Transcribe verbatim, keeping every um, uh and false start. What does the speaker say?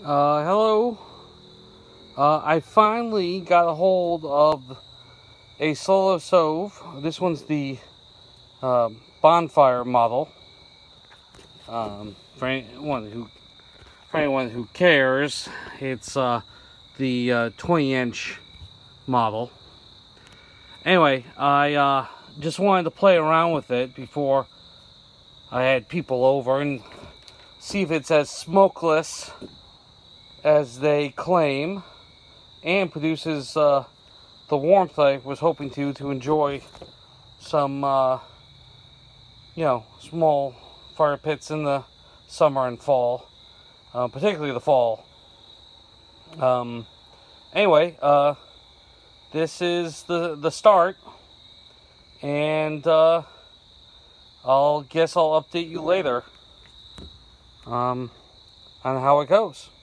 Uh, hello. Uh, I finally got a hold of a solo stove. This one's the uh, bonfire model. Um, for anyone who, for anyone who cares, it's uh, the uh, twenty inch model. Anyway, I uh, just wanted to play around with it before I had people over and see if it's as smokeless as they claim, and produces uh, the warmth I was hoping to to enjoy some, uh, you know, small fire pits in the summer and fall, uh, particularly the fall. Um, anyway, uh, this is the the start, and uh, I'll guess I'll update you later um, on how it goes.